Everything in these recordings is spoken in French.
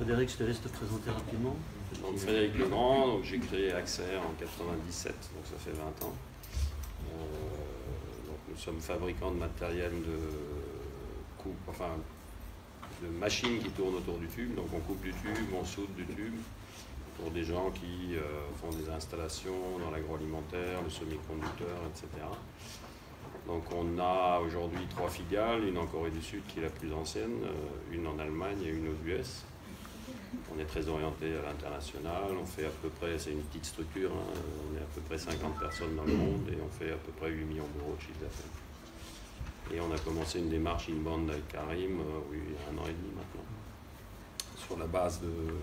Frédéric, je te laisse te présenter rapidement. Donc Frédéric Legrand, j'ai créé Axer en 97, donc ça fait 20 ans. Donc nous sommes fabricants de matériel de machines qui tournent autour du tube. Donc on coupe du tube, on soude du tube pour des gens qui font des installations dans l'agroalimentaire, le semi-conducteur, etc. Donc on a aujourd'hui 3 filiales, une en Corée du Sud qui est la plus ancienne, une en Allemagne et une aux US. On est très orienté à l'international, on fait à peu près, c'est une petite structure, hein, on est à peu près 50 personnes dans le monde et on fait à peu près 8 millions d'euros de chiffre d'affaires. Et on a commencé une démarche inbound avec Karim il y a 1 an et demi maintenant, sur la base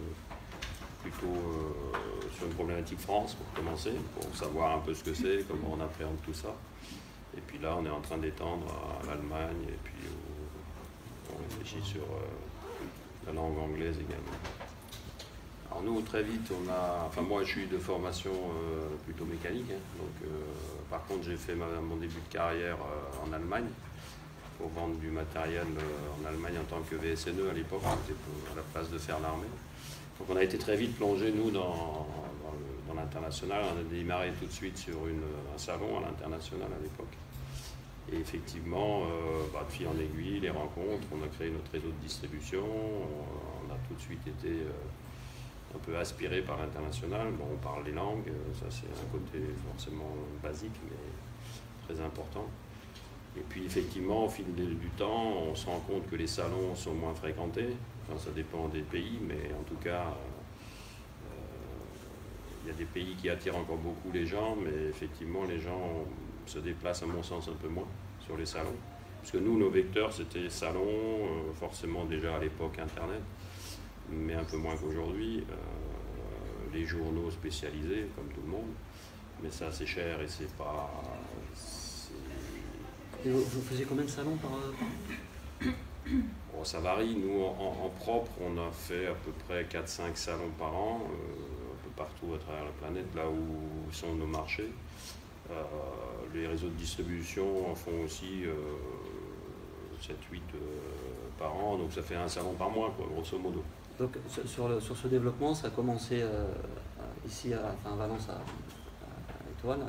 sur une problématique France pour commencer, pour savoir un peu ce que c'est, comment on appréhende tout ça. Et puis là, on est en train d'étendre à l'Allemagne et puis on réfléchit sur la langue anglaise également. Alors nous, très vite, moi je suis de formation plutôt mécanique, hein, donc par contre j'ai fait mon début de carrière en Allemagne pour vendre du matériel en Allemagne en tant que VSNE à l'époque, c'était à la place de faire l'armée. Donc on a été très vite plongé, nous, dans l'international. On a démarré tout de suite sur un salon à l'international à l'époque. Et effectivement, de fil en aiguille, les rencontres, on a créé notre réseau de distribution, on a tout de suite été un peu aspiré par l'international. Bon, on parle les langues, ça c'est un côté forcément basique, mais très important. Et puis effectivement, au fil du temps, on se rend compte que les salons sont moins fréquentés. Enfin, ça dépend des pays, mais en tout cas, il y a des pays qui attirent encore beaucoup les gens, mais effectivement, les gens se déplacent à mon sens un peu moins sur les salons. Parce que nous, nos vecteurs, c'était salons, forcément déjà à l'époque Internet, mais un peu moins qu'aujourd'hui. Les journaux spécialisés, comme tout le monde, mais ça c'est cher et c'est pas... Et vous faisiez combien de salons par Bon, ça varie. Nous, en propre, on a fait à peu près 4-5 salons par an, un peu partout à travers la planète, là où sont nos marchés. Les réseaux de distribution en font aussi 7-8 par an, donc ça fait un salon par mois, quoi, grosso modo. Donc sur ce développement, ça a commencé ici à Valence, à Étoile,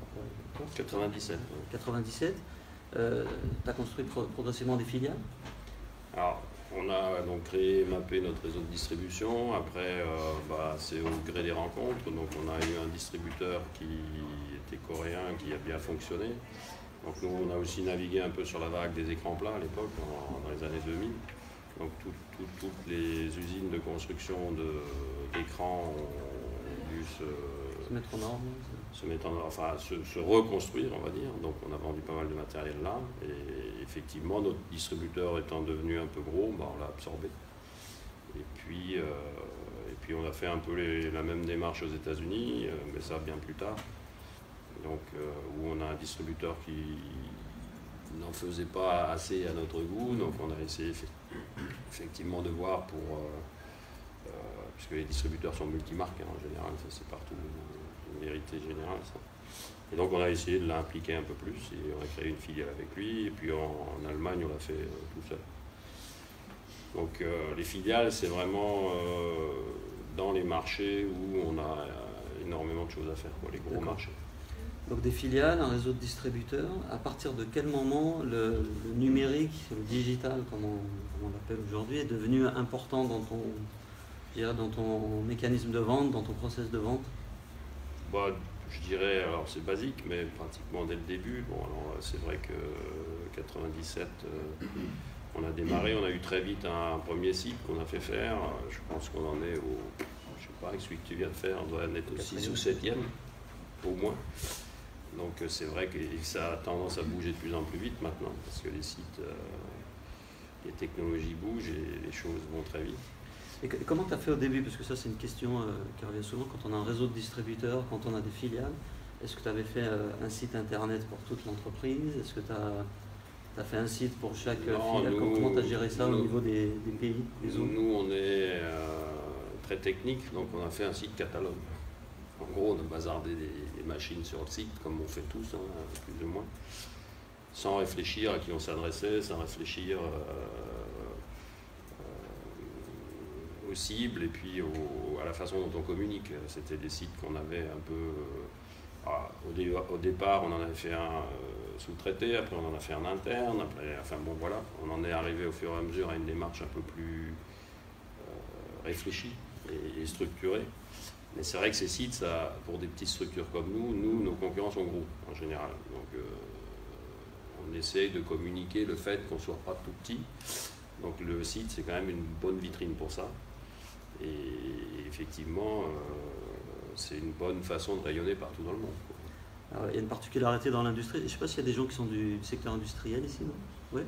97. 97. Tu as construit progressivement des filiales? Alors, on a donc créé, mappé notre réseau de distribution. Après, c'est au gré des rencontres. Donc, on a eu un distributeur qui était coréen, qui a bien fonctionné. Donc, nous, on a aussi navigué un peu sur la vague des écrans plats à l'époque, dans les années 2000. Donc, toutes les usines de construction d'écrans ont dû se mettre en ordre. Se reconstruire, on va dire. Donc on a vendu pas mal de matériel là, et effectivement notre distributeur étant devenu un peu gros, on l'a absorbé. Et puis on a fait un peu la même démarche aux États-Unis, mais ça bien plus tard. Donc où on a un distributeur qui n'en faisait pas assez à notre goût, donc on a essayé effectivement de voir puisque les distributeurs sont multimarques, hein, en général, ça c'est partout une vérité générale, ça. Et donc on a essayé de l'impliquer un peu plus et on a créé une filiale avec lui, et puis en Allemagne on l'a fait tout seul. Donc les filiales, c'est vraiment dans les marchés où on a énormément de choses à faire, les gros marchés. Donc des filiales, un réseau de distributeurs. À partir de quel moment le numérique, le digital, comme on l'appelle aujourd'hui, est devenu important dans ton mécanisme de vente, dans ton process de vente? Je dirais, alors c'est basique, mais pratiquement dès le début. Bon, alors c'est vrai que 97, on a démarré, on a eu très vite un premier site qu'on a fait faire. Je pense qu'on en est au, je sais pas, avec celui que tu viens de faire, on doit en être au 6 ou 7e, au moins. Donc c'est vrai que ça a tendance à bouger de plus en plus vite maintenant, parce que les sites, les technologies bougent et les choses vont très vite. Et comment tu as fait au début? Parce que ça c'est une question qui revient souvent quand on a un réseau de distributeurs, quand on a des filiales. Est-ce que tu avais fait un site internet pour toute l'entreprise? Est-ce que tu as fait un site pour chaque filiale? Comment tu as géré ça au niveau des pays, des zones? Nous on est très technique, donc on a fait un site catalogue. En gros, on a bazardé des machines sur le site, comme on fait tous, hein, plus ou moins, sans réfléchir à qui on s'adressait, sans réfléchir aux cibles et puis à la façon dont on communique. C'était des sites qu'on avait un peu... au départ, on en avait fait un sous-traité, après on en a fait un interne, après, enfin bon voilà, on en est arrivé au fur et à mesure à une démarche un peu plus réfléchie et structurée. Mais c'est vrai que ces sites, ça, pour des petites structures comme nous, nos concurrents sont gros en général. Donc on essaye de communiquer le fait qu'on ne soit pas tout petit. Donc le site, c'est quand même une bonne vitrine pour ça. Et effectivement, c'est une bonne façon de rayonner partout dans le monde. Alors, il y a une particularité dans l'industrie. Je ne sais pas s'il y a des gens qui sont du secteur industriel ici, non? Oui.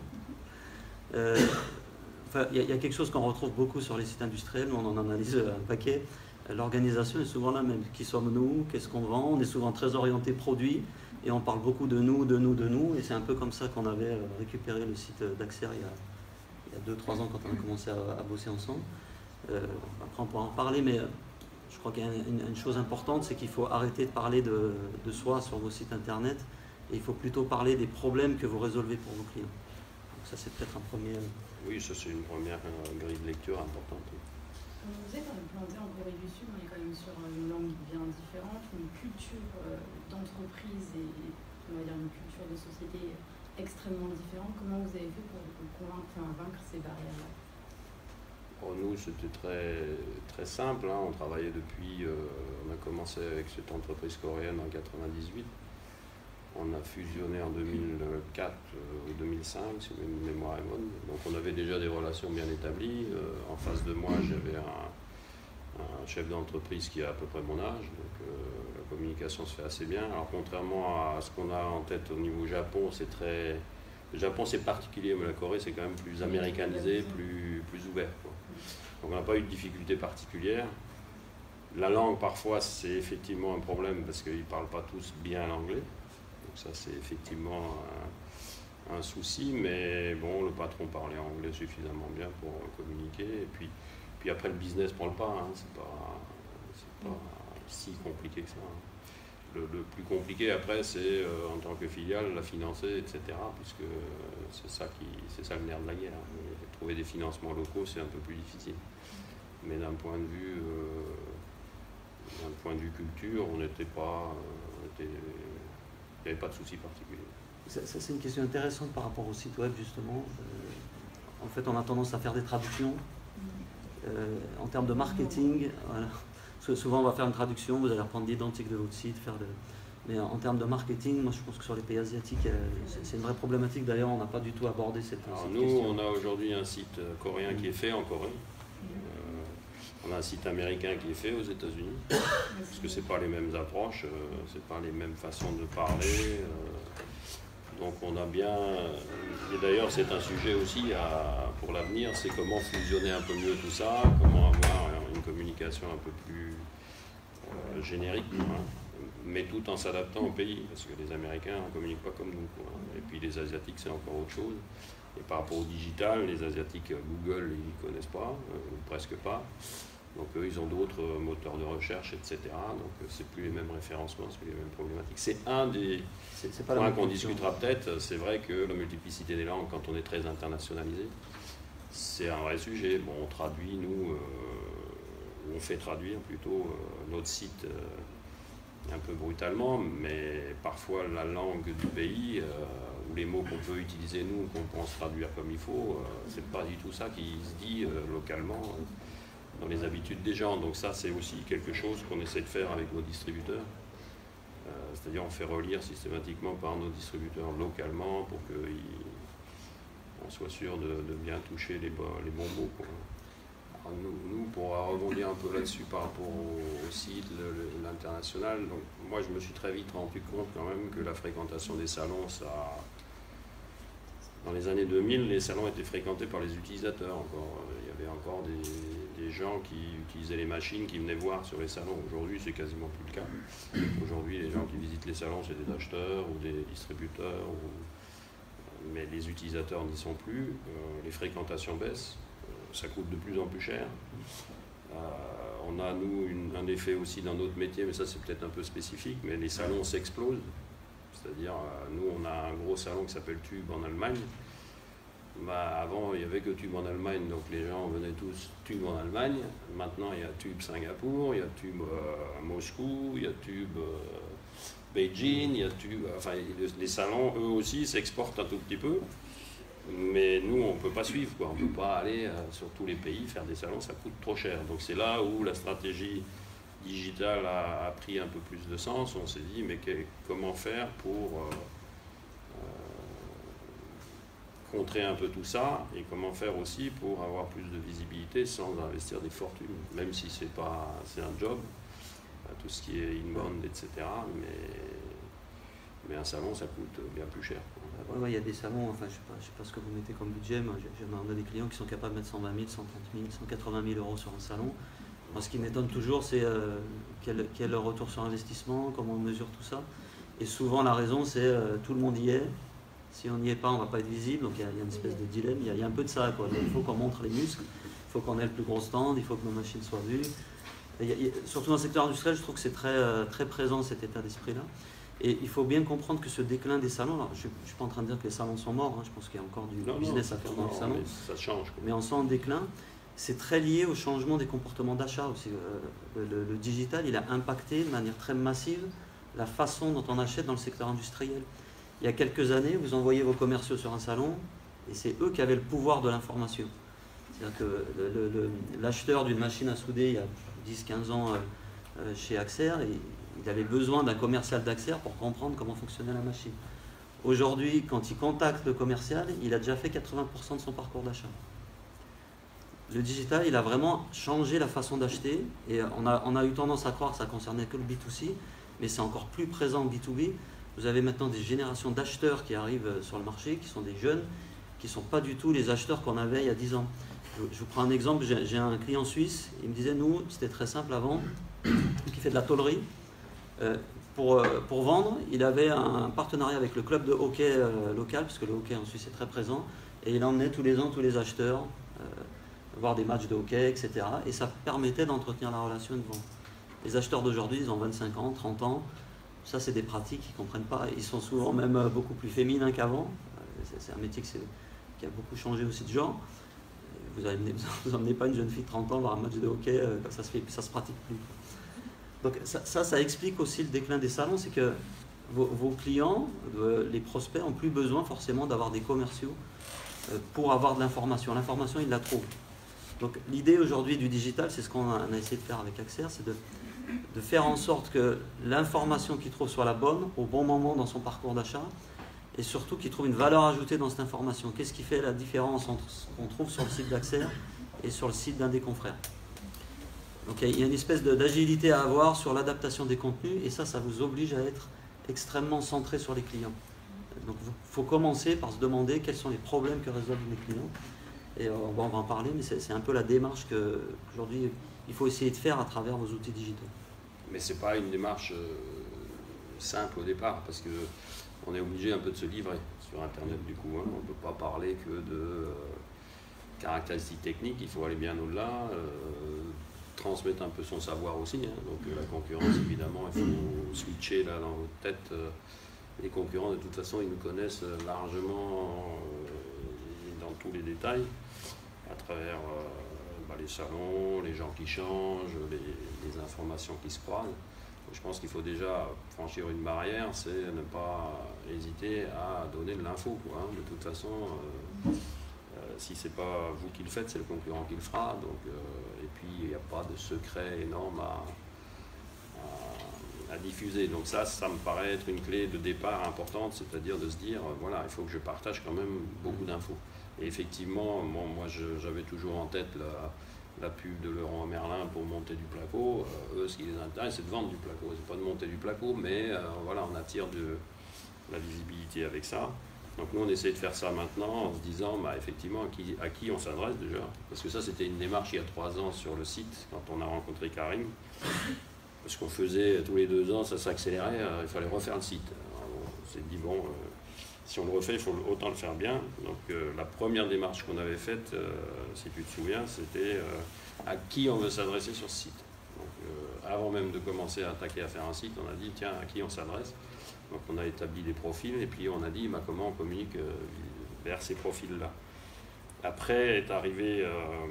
Enfin, il y a quelque chose qu'on retrouve beaucoup sur les sites industriels, on en analyse un paquet. L'organisation est souvent la même. Qui sommes-nous? Qu'est-ce qu'on vend? On est souvent très orienté produit et on parle beaucoup de nous, de nous, de nous. Et c'est un peu comme ça qu'on avait récupéré le site d'Axer il y a 2-3 ans quand on a commencé à bosser ensemble. Après on pourra en parler, mais je crois qu'il y a une chose importante, c'est qu'il faut arrêter de parler de soi sur vos sites internet et il faut plutôt parler des problèmes que vous résolvez pour vos clients. Donc ça c'est peut-être un premier... Oui, ça c'est une première grille de lecture importante. Vous êtes implanté en Corée du Sud, on est quand même sur une langue bien différente, une culture d'entreprise et on va dire une culture de société extrêmement différente. Comment vous avez fait pour vaincre ces barrières-là? Pour nous, c'était très simple. Hein. On travaillait depuis... on a commencé avec cette entreprise coréenne en 1998. On a fusionné en 2004 ou 2005, si ma mémoire est bonne. Donc on avait déjà des relations bien établies. En face de moi, j'avais un chef d'entreprise qui a à peu près mon âge. Donc la communication se fait assez bien. Alors contrairement à ce qu'on a en tête au niveau Japon, c'est très... Le Japon c'est particulier, mais la Corée c'est quand même plus américanisé, plus ouvert, quoi. Donc on n'a pas eu de difficultés particulières. La langue parfois c'est effectivement un problème parce qu'ils ne parlent pas tous bien l'anglais. Donc ça c'est effectivement un souci, mais bon, le patron parlait anglais suffisamment bien pour communiquer. Et puis après le business prend le pas, hein. C'est pas si compliqué que ça. Hein. Le plus compliqué après, c'est en tant que filiale, la financer, etc. Puisque c'est ça le nerf de la guerre. Et trouver des financements locaux, c'est un peu plus difficile. Mais d'un point de vue culture, on n'était pas, il n'y avait pas de souci particulier. Ça, c'est une question intéressante par rapport au site web, justement. En fait, on a tendance à faire des traductions. En termes de marketing, voilà. Parce que souvent on va faire une traduction, vous allez reprendre l'identique de votre site, mais en termes de marketing, moi je pense que sur les pays asiatiques, c'est une vraie problématique. D'ailleurs, on n'a pas du tout abordé cette question. Nous, on a aujourd'hui un site coréen qui est fait en Corée. On a un site américain qui est fait aux États-Unis, parce que c'est pas les mêmes approches, c'est pas les mêmes façons de parler. Donc on a bien, et d'ailleurs c'est un sujet aussi pour l'avenir, c'est comment fusionner un peu mieux tout ça, comment avoir une communication un peu plus générique, hein, mais tout en s'adaptant au pays, parce que les Américains ne communiquent pas comme nous, quoi. Et puis les Asiatiques c'est encore autre chose. Et par rapport au digital, les Asiatiques, Google, ils ne connaissent pas, ou presque pas. Donc eux, ils ont d'autres moteurs de recherche, etc. Donc c'est plus les mêmes référencements, c'est plus les mêmes problématiques. C'est un des points qu'on discutera peut-être. C'est vrai que la multiplicité des langues, quand on est très internationalisé, c'est un vrai sujet. Bon, on traduit, nous, on fait traduire plutôt notre site un peu brutalement, mais parfois la langue du pays, ou les mots qu'on peut utiliser nous, qu'on pense traduire comme il faut, c'est pas du tout ça qui se dit localement dans les habitudes des gens. Donc ça, c'est aussi quelque chose qu'on essaie de faire avec nos distributeurs. C'est-à-dire on fait relire systématiquement par nos distributeurs localement pour qu'on soit sûr de bien toucher les bons mots, quoi. Alors nous, pour rebondir un peu là-dessus par rapport au site, l'international, donc moi je me suis très vite rendu compte quand même que la fréquentation des salons, dans les années 2000, les salons étaient fréquentés par les utilisateurs encore. Il y avait encore des gens qui utilisaient les machines, qui venaient voir sur les salons. Aujourd'hui, c'est quasiment plus le cas. Aujourd'hui, les gens qui visitent les salons, c'est des acheteurs ou des distributeurs, mais les utilisateurs n'y sont plus. Les fréquentations baissent, ça coûte de plus en plus cher. On a, nous, un effet aussi dans notre métier, mais ça c'est peut-être un peu spécifique, mais les salons s'explosent. C'est-à-dire, nous, on a un gros salon qui s'appelle Tube en Allemagne. Bah, avant, il n'y avait que Tube en Allemagne, donc les gens venaient tous Tube en Allemagne. Maintenant, il y a Tube Singapour, il y a Tube Moscou, il y a Tube Beijing, il y a Tube... Enfin, les salons, eux aussi, s'exportent un tout petit peu. Mais nous, on ne peut pas suivre, quoi. On ne peut pas aller sur tous les pays faire des salons, ça coûte trop cher. Donc c'est là où la stratégie digitale a pris un peu plus de sens. On s'est dit, mais comment faire pour contrer un peu tout ça, et comment faire aussi pour avoir plus de visibilité sans investir des fortunes, même si c'est un job, tout ce qui est inbound, etc. Mais un salon, ça coûte bien plus cher. Ouais, il y a des salons, enfin, je sais pas ce que vous mettez comme budget, moi on a des clients qui sont capables de mettre 120 000, 130 000, 180 000 euros sur un salon. Moi, ce qui m'étonne toujours, c'est quel est leur retour sur investissement, comment on mesure tout ça. Et souvent, la raison, c'est tout le monde y est. Si on n'y est pas, on ne va pas être visible. Donc, il y a une espèce de dilemme. Il y a un peu de ça, quoi. Donc, il faut qu'on montre les muscles, il faut qu'on ait le plus gros stand, il faut que nos machines soient vues. Surtout dans le secteur industriel, je trouve que c'est très présent, cet état d'esprit-là. Et il faut bien comprendre que ce déclin des salons, alors je ne suis pas en train de dire que les salons sont morts, hein, je pense qu'il y a encore du business à faire dans les salons. Mais ça change, quoi. Mais on sent en déclin. C'est très lié au changement des comportements d'achat aussi. Le digital, il a impacté de manière très massive la façon dont on achète dans le secteur industriel. Il y a quelques années, vous envoyez vos commerciaux sur un salon et c'est eux qui avaient le pouvoir de l'information. C'est-à-dire que l'acheteur d'une machine à souder il y a 10-15 ans chez Axer, il avait besoin d'un commercial d'Axer pour comprendre comment fonctionnait la machine. Aujourd'hui, quand il contacte le commercial, il a déjà fait 80% de son parcours d'achat. Le digital, il a vraiment changé la façon d'acheter et on a eu tendance à croire que ça concernait que le B2C, mais c'est encore plus présent en B2B. Vous avez maintenant des générations d'acheteurs qui arrivent sur le marché, qui sont des jeunes, qui ne sont pas du tout les acheteurs qu'on avait il y a 10 ans. Je vous prends un exemple, j'ai un client suisse, il me disait, nous, c'était très simple avant, qui fait de la tôlerie. Pour vendre, il avait un partenariat avec le club de hockey local, parce que le hockey en Suisse est très présent, et il emmenait tous les ans tous les acheteurs voir des matchs de hockey, etc. Et ça permettait d'entretenir la relation et de vendre. Les acheteurs d'aujourd'hui, ils ont 25 ans, 30 ans, ça c'est des pratiques qu'ils ne comprennent pas, ils sont souvent même beaucoup plus féminins qu'avant, c'est un métier qui a beaucoup changé aussi de genre. Vous n'emmenez pas une jeune fille de 30 ans voir un match de hockey, ça se pratique plus. Donc ça explique aussi le déclin des salons, c'est que vos clients, les prospects, n'ont plus besoin forcément d'avoir des commerciaux pour avoir de l'information. L'information, ils la trouvent. Donc l'idée aujourd'hui du digital, c'est ce qu'on a essayé de faire avec Axer, c'est de faire en sorte que l'information qu'il trouve soit la bonne, au bon moment dans son parcours d'achat, et surtout qu'il trouve une valeur ajoutée dans cette information. Qu'est-ce qui fait la différence entre ce qu'on trouve sur le site d'Axer et sur le site d'un des confrères? Donc il y a une espèce d'agilité à avoir sur l'adaptation des contenus, et ça vous oblige à être extrêmement centré sur les clients. Donc il faut commencer par se demander quels sont les problèmes que résolvent les clients. Et on va en parler, mais c'est un peu la démarche qu'aujourd'hui il faut essayer de faire à travers vos outils digitaux. Mais ce n'est pas une démarche simple au départ, parce qu'on est obligé un peu de se livrer sur Internet du coup. Hein. On ne peut pas parler que de caractéristiques techniques, il faut aller bien au-delà. Transmettre un peu son savoir aussi, hein. Donc la concurrence évidemment, il faut switcher là dans votre tête. Les concurrents de toute façon ils nous connaissent largement dans tous les détails, à travers les salons, les gens qui changent, les informations qui se croisent. Donc, je pense qu'il faut déjà franchir une barrière, c'est ne pas hésiter à donner de l'info, quoi, hein. De toute façon, si c'est pas vous qui le faites, c'est le concurrent qui le fera. Donc, et puis il n'y a pas de secret énorme à diffuser. Donc ça me paraît être une clé de départ importante, c'est-à-dire de se dire, voilà, il faut que je partage quand même beaucoup d'infos. Et effectivement, moi j'avais toujours en tête la pub de Leroy Merlin pour monter du placo. Eux, ce qui les intéresse, c'est de vendre du placo. C'est pas de monter du placo, mais voilà, on attire de la visibilité avec ça. Donc nous, on essaie de faire ça maintenant en se disant, effectivement, à qui on s'adresse déjà. Parce que ça, c'était une démarche il y a 3 ans sur le site, quand on a rencontré Karim. Parce qu'on faisait tous les 2 ans, ça s'accélérait, il fallait refaire le site. Alors, on s'est dit, bon, si on le refait, il faut autant le faire bien. Donc la première démarche qu'on avait faite, si tu te souviens, c'était à qui on veut s'adresser sur ce site. Donc avant même de commencer à attaquer à faire un site, on a dit, tiens, à qui on s'adresse? Donc on a établi des profils et puis on a dit comment on communique vers ces profils-là. Après est arrivé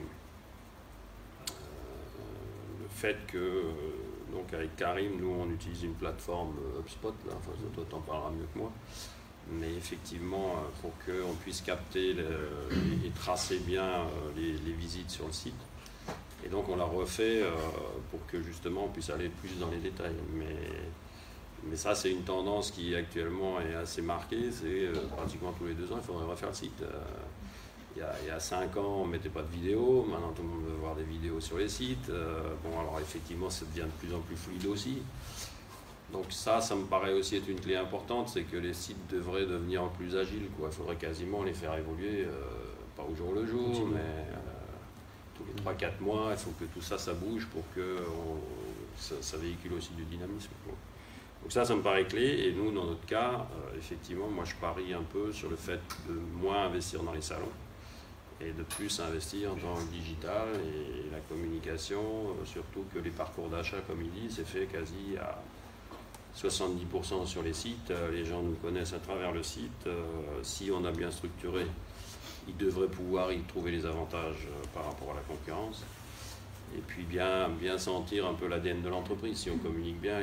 le fait que, donc avec Karim, nous on utilise une plateforme HubSpot, là, enfin toi t'en parleras mieux que moi, mais effectivement pour qu'on puisse capter et tracer bien les visites sur le site. Et donc on l'a refait pour que justement on puisse aller plus dans les détails. Mais ça c'est une tendance qui actuellement est assez marquée, c'est pratiquement tous les 2 ans il faudrait refaire le site. Il y a 5 ans, on ne mettait pas de vidéos, maintenant tout le monde veut voir des vidéos sur les sites. Bon, alors effectivement, ça devient de plus en plus fluide aussi. Donc ça me paraît aussi être une clé importante, c'est que les sites devraient devenir plus agiles, quoi. Il faudrait quasiment les faire évoluer, pas au jour le jour, mais tous les 3-4 mois, il faut que tout ça bouge pour que ça véhicule aussi du dynamisme, quoi. Donc ça me paraît clé, et nous, dans notre cas, effectivement, moi je parie un peu sur le fait de moins investir dans les salons, et de plus investir dans le digital et la communication, surtout que les parcours d'achat, comme il dit, c'est fait quasi à 70% sur les sites. Les gens nous connaissent à travers le site. Si on a bien structuré, ils devraient pouvoir y trouver les avantages par rapport à la concurrence. Et puis bien sentir un peu l'ADN de l'entreprise. Si on communique bien,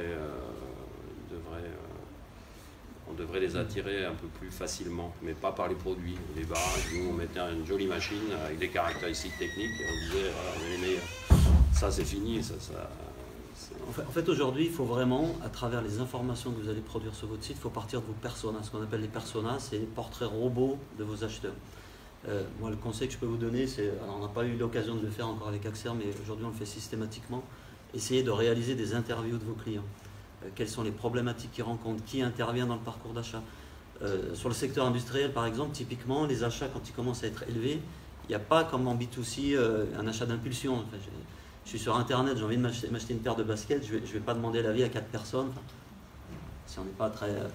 on devrait les attirer un peu plus facilement, mais pas par les produits. Au départ, nous on mettait une jolie machine avec des caractéristiques techniques et on disait voilà, on est les meilleurs. Ça c'est fini. En fait aujourd'hui, il faut vraiment, à travers les informations que vous allez produire sur votre site, il faut partir de vos personas. Ce qu'on appelle les personas, c'est les portraits robots de vos acheteurs. Moi, le conseil que je peux vous donner, c'est, alors on n'a pas eu l'occasion de le faire encore avec Axer, mais aujourd'hui on le fait systématiquement, essayez de réaliser des interviews de vos clients. Quelles sont les problématiques qu'ils rencontrent, qui intervient dans le parcours d'achat. Sur le secteur industriel, par exemple, typiquement, les achats, quand ils commencent à être élevés, il n'y a pas comme en B2C un achat d'impulsion. Enfin, je suis sur Internet, j'ai envie de m'acheter une paire de baskets, je ne vais pas demander l'avis à 4 personnes. Enfin, si on n'est pas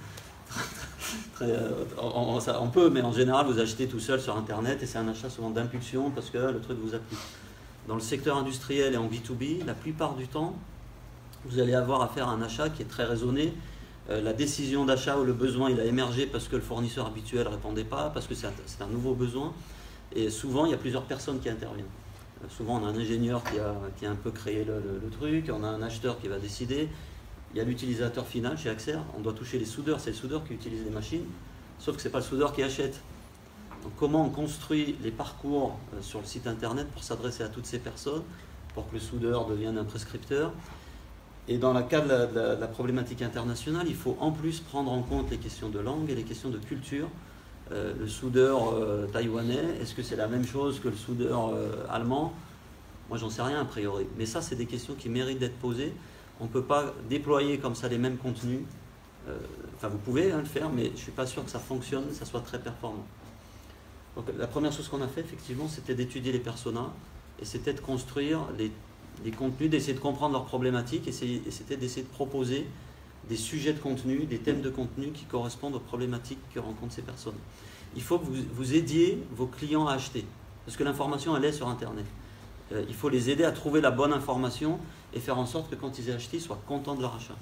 on peut, mais en général, vous achetez tout seul sur Internet et c'est un achat souvent d'impulsion parce que le truc vous a plu. Dans le secteur industriel et en B2B, la plupart du temps, vous allez avoir affaire à un achat qui est très raisonné. La décision d'achat ou le besoin, il a émergé parce que le fournisseur habituel ne répondait pas, parce que c'est un nouveau besoin. Et souvent, il y a plusieurs personnes qui interviennent. Souvent, on a un ingénieur qui a un peu créé le truc, on a un acheteur qui va décider. Il y a l'utilisateur final chez Axer, on doit toucher les soudeurs, c'est le soudeur qui utilise les machines, sauf que ce n'est pas le soudeur qui achète. Donc comment on construit les parcours sur le site internet pour s'adresser à toutes ces personnes, pour que le soudeur devienne un prescripteur. Et dans le cas de la problématique internationale, il faut en plus prendre en compte les questions de langue et les questions de culture. Le soudeur taïwanais, est-ce que c'est la même chose que le soudeur allemand? Moi, j'en sais rien a priori. Mais ça, c'est des questions qui méritent d'être posées. On ne peut pas déployer comme ça les mêmes contenus. Enfin, vous pouvez le faire, mais je ne suis pas sûr que ça fonctionne, que ça soit très performant. Donc, la première chose qu'on a fait, effectivement, c'était d'étudier les personas et c'était de construire les contenus, d'essayer de comprendre leurs problématiques et c'était d'essayer de proposer des sujets de contenu, des thèmes de contenu qui correspondent aux problématiques que rencontrent ces personnes. Il faut que vous aidiez vos clients à acheter, parce que l'information, elle est sur Internet. Il faut les aider à trouver la bonne information et faire en sorte que quand ils aient acheté, ils soient contents de leur achat.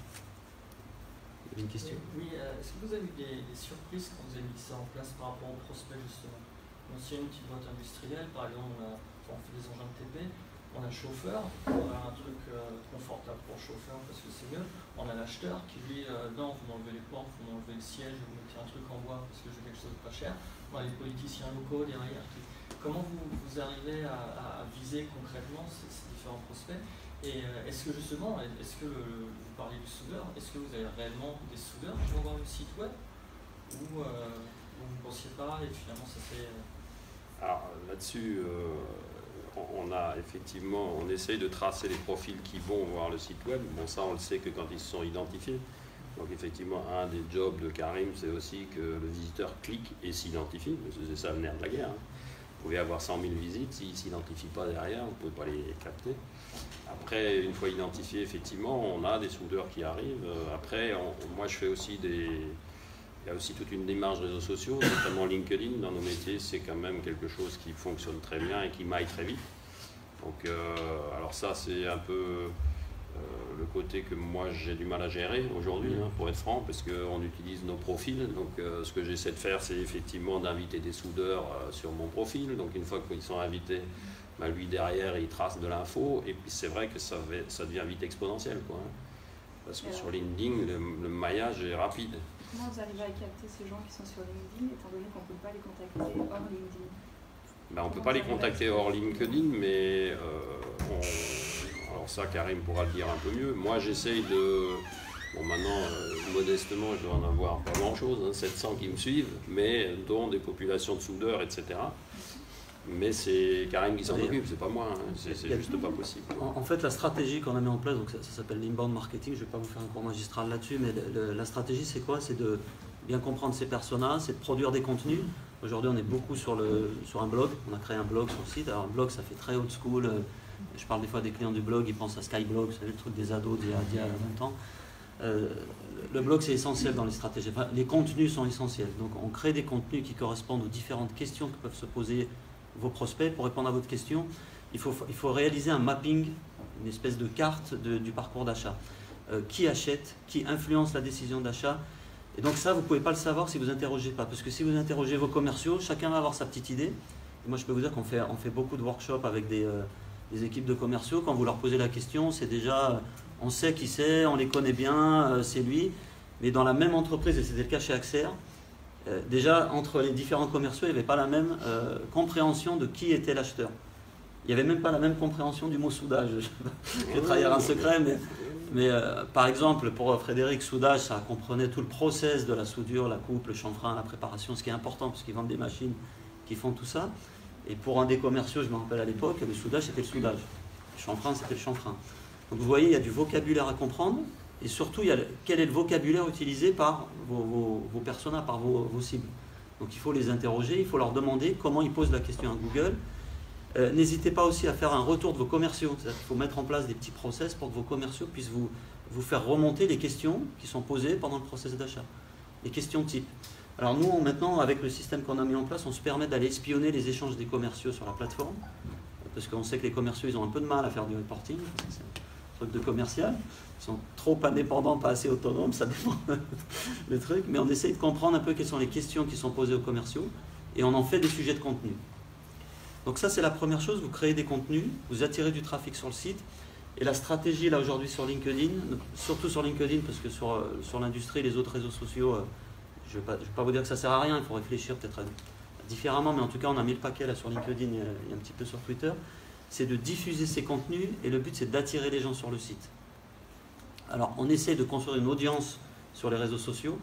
Il y avait une question? Oui, est-ce que vous avez eu des surprises quand vous avez mis ça en place par rapport au prospect justement? Donc, si une petite boîte industrielle, par exemple, on fait des engins de TP, on a le chauffeur, on a un truc confortable pour le chauffeur parce que c'est mieux. On a l'acheteur qui lui dit non, vous m'enlevez les portes, vous m'enlevez le siège, vous mettez un truc en bois parce que je veux quelque chose de pas cher. On a les politiciens locaux derrière. Comment vous arrivez à viser concrètement ces différents prospects? Et est-ce que justement, vous parlez du soudeur, est-ce que vous avez réellement des soudeurs qui vont voir le site web ou vous ne pensiez pas et finalement ça fait... Alors là-dessus, on essaye de tracer les profils qui vont voir le site web. Bon, ça, on le sait que quand ils se sont identifiés. Donc effectivement, un des jobs de Karim, c'est aussi que le visiteur clique et s'identifie. C'est ça le nerf de la guerre. Vous pouvez avoir 100 000 visites, s'ils ne s'identifient pas derrière, vous ne pouvez pas les capter. Après, une fois identifiés, effectivement, on a des soudeurs qui arrivent. Après, moi, je fais aussi il y a aussi toute une démarche réseaux sociaux, notamment LinkedIn. Dans nos métiers, c'est quand même quelque chose qui fonctionne très bien et qui maille très vite. Donc, alors ça, c'est un peu le côté que moi j'ai du mal à gérer aujourd'hui, pour être franc, parce qu'on utilise nos profils. Donc ce que j'essaie de faire, c'est effectivement d'inviter des soudeurs sur mon profil. Donc une fois qu'ils sont invités, bah, lui derrière il trace de l'info, et puis c'est vrai que ça devient vite exponentiel, quoi, hein. Parce que sur LinkedIn, le maillage est rapide. Comment vous arrivez à capter ces gens qui sont sur LinkedIn, étant donné qu'on ne peut pas les contacter hors LinkedIn? Ben, on ne peut pas les contacter hors LinkedIn, mais alors ça, Karim pourra le dire un peu mieux. Moi, j'essaye de... Bon, maintenant, modestement, je dois en avoir pas grand-chose, hein, 700 qui me suivent, mais dont des populations de soudeurs, etc. Mais c'est Karim qui s'en occupe, c'est pas moi, hein. C'est juste pas possible. En fait, la stratégie qu'on a mis en place, donc ça s'appelle l'inbound marketing, je ne vais pas vous faire un cours magistral là-dessus, mais la stratégie, c'est quoi? C'est de bien comprendre ces personas, c'est de produire des contenus. Aujourd'hui, on est beaucoup sur un blog, on a créé un blog sur le site. Alors, un blog, ça fait très old school. Je parle des fois des clients du blog, ils pensent à Skyblog, vous savez, le truc des ados d'il y a longtemps. Le blog, c'est essentiel dans les stratégies. Enfin, les contenus sont essentiels. Donc, on crée des contenus qui correspondent aux différentes questions que peuvent se poser vos prospects. Pour répondre à votre question, il faut réaliser un mapping, une espèce de carte du parcours d'achat. Qui achète, qui influence la décision d'achat. Et donc ça, vous ne pouvez pas le savoir si vous n'interrogez pas. Parce que si vous interrogez vos commerciaux, chacun va avoir sa petite idée. Et moi, je peux vous dire qu'on fait beaucoup de workshops avec des équipes de commerciaux. Quand vous leur posez la question, c'est déjà, on sait qui c'est, on les connaît bien, c'est lui. Mais dans la même entreprise, et c'était le cas chez Axer, déjà, entre les différents commerciaux, il n'y avait pas la même compréhension de qui était l'acheteur. Il n'y avait même pas la même compréhension du mot soudage. Je vais trahir un secret, mais par exemple, pour Frédéric, soudage, ça comprenait tout le process de la soudure, la coupe, le chanfrein, la préparation, ce qui est important, parce qu'ils vendent des machines qui font tout ça. Et pour un des commerciaux, je me rappelle à l'époque, le soudage, c'était le soudage. Le chanfrein, c'était le chanfrein. Donc vous voyez, il y a du vocabulaire à comprendre, et surtout, quel est le vocabulaire utilisé par vos personas, par vos cibles. Donc il faut les interroger, il faut leur demander comment ils posent la question à Google. N'hésitez pas aussi à faire un retour de vos commerciaux. C'est-à-dire qu'il faut mettre en place des petits process pour que vos commerciaux puissent vous faire remonter les questions qui sont posées pendant le process d'achat. Les questions types. Alors nous, maintenant, avec le système qu'on a mis en place, on se permet d'aller espionner les échanges des commerciaux sur la plateforme. Parce qu'on sait que les commerciaux, ils ont un peu de mal à faire du reporting. C'est un truc de commercial. Ils sont trop indépendants, pas assez autonomes, ça dépend le truc. Mais on essaye de comprendre un peu quelles sont les questions qui sont posées aux commerciaux. Et on en fait des sujets de contenu. Donc ça, c'est la première chose, vous créez des contenus, vous attirez du trafic sur le site. Et la stratégie, là, aujourd'hui, sur LinkedIn, surtout sur LinkedIn, parce que sur l'industrie, les autres réseaux sociaux, je ne vais pas vous dire que ça ne sert à rien, il faut réfléchir peut-être différemment, mais en tout cas, on a mis le paquet là sur LinkedIn et un petit peu sur Twitter. C'est de diffuser ces contenus, et le but, c'est d'attirer les gens sur le site. Alors, on essaie de construire une audience sur les réseaux sociaux.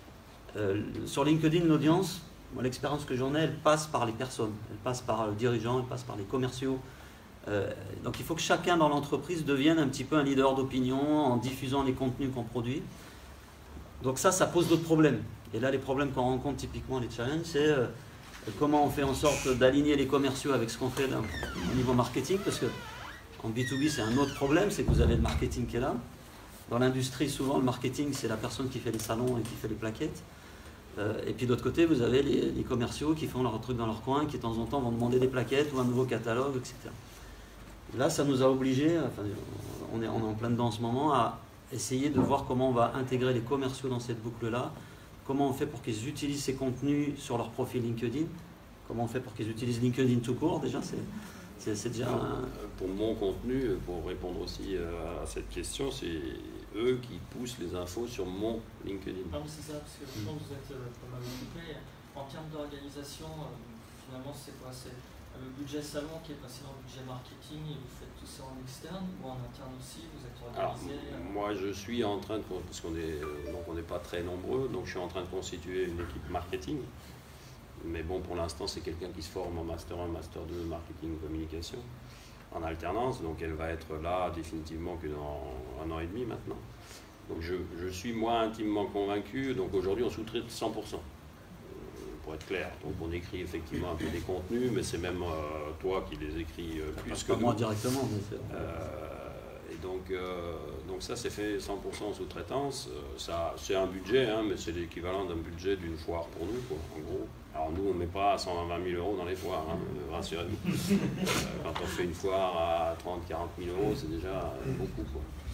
Sur LinkedIn, l'audience... Moi, l'expérience que j'en ai, elle passe par les personnes, elle passe par le dirigeant, elle passe par les commerciaux. Donc il faut que chacun dans l'entreprise devienne un petit peu un leader d'opinion en diffusant les contenus qu'on produit. Donc ça pose d'autres problèmes. Et là, les problèmes qu'on rencontre typiquement, les challenges, c'est comment on fait en sorte d'aligner les commerciaux avec ce qu'on fait au niveau marketing, parce que en B2B, c'est un autre problème, c'est que vous avez le marketing qui est là. Dans l'industrie, souvent, le marketing, c'est la personne qui fait les salons et qui fait les plaquettes. Et puis d'autre côté, vous avez les commerciaux qui font leur truc dans leur coin, qui de temps en temps vont demander des plaquettes ou un nouveau catalogue, etc. Là, ça nous a obligés, enfin, on est en plein dedans en ce moment, à essayer de voir comment on va intégrer les commerciaux dans cette boucle-là, comment on fait pour qu'ils utilisent ces contenus sur leur profil LinkedIn, comment on fait pour qu'ils utilisent LinkedIn tout court, déjà, c'est déjà Pour mon contenu, pour répondre aussi à cette question, c'est eux qui poussent les infos sur mon LinkedIn. Non, c'est ça, parce que je pense que vous êtes pas mal occupé. En termes d'organisation, finalement, c'est quoi? C'est le budget salon qui est passé dans le budget marketing et vous faites tout ça en externe ou en interne aussi? Vous êtes organisé? Alors, moi, je suis en train de... Parce qu'on n'est pas très nombreux, donc je suis en train de constituer une équipe marketing. Mais bon, pour l'instant, c'est quelqu'un qui se forme en Master 1, Master 2, Marketing Communication, en alternance. Donc elle va être là définitivement que dans 1 an et demi maintenant. Donc je suis moi intimement convaincu. Donc aujourd'hui, on sous-traite 100%, pour être clair. Donc on écrit effectivement un peu des contenus, mais c'est même toi qui les écris plus que nous. Moi directement, bien sûr. Et donc ça, c'est fait 100% en sous-traitance. C'est un budget, hein, mais c'est l'équivalent d'un budget d'une foire pour nous, quoi, en gros. Alors nous, on ne met pas 120 000 euros dans les foires, hein, rassurez-vous. Quand on fait une foire à 30 000, 40 000 euros, c'est déjà beaucoup, quoi.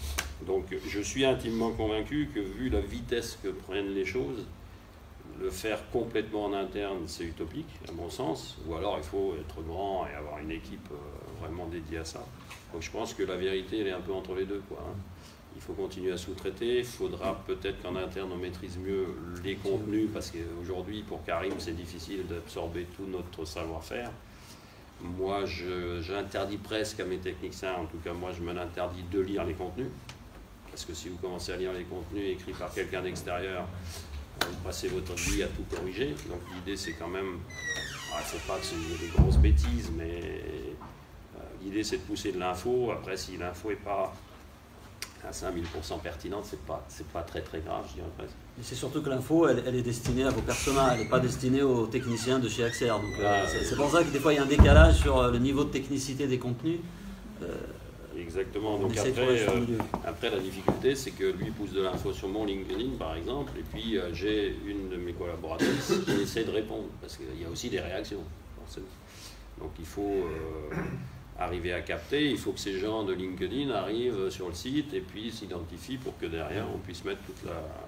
Donc je suis intimement convaincu que vu la vitesse que prennent les choses, le faire complètement en interne, c'est utopique, à mon sens, ou alors il faut être grand et avoir une équipe vraiment dédiée à ça. Donc je pense que la vérité, elle est un peu entre les deux, quoi, hein. Il faut continuer à sous-traiter, il faudra peut-être qu'en interne on maîtrise mieux les contenus, parce qu'aujourd'hui pour Karim c'est difficile d'absorber tout notre savoir-faire. Moi j'interdis presque à mes techniciens, en tout cas moi je me l'interdis de lire les contenus, parce que si vous commencez à lire les contenus écrits par quelqu'un d'extérieur, vous passez votre vie à tout corriger. Donc l'idée c'est quand même, il ne faut pas que c'est des grosses bêtises, mais l'idée c'est de pousser de l'info. Après si l'info n'est pas à 5000% pertinente, c'est pas très très grave, je dirais presque. Mais c'est surtout que l'info, elle est destinée à vos personas, elle n'est pas destinée aux techniciens de chez Axer. Donc c'est pour ça que des fois il y a un décalage sur le niveau de technicité des contenus. Exactement, donc après la difficulté c'est que lui pousse de l'info sur mon LinkedIn par exemple, et puis j'ai une de mes collaboratrices qui essaie de répondre, parce qu'il y a aussi des réactions, forcément. Donc il faut arriver à capter, il faut que ces gens de LinkedIn arrivent sur le site et puis s'identifient pour que derrière on puisse mettre toute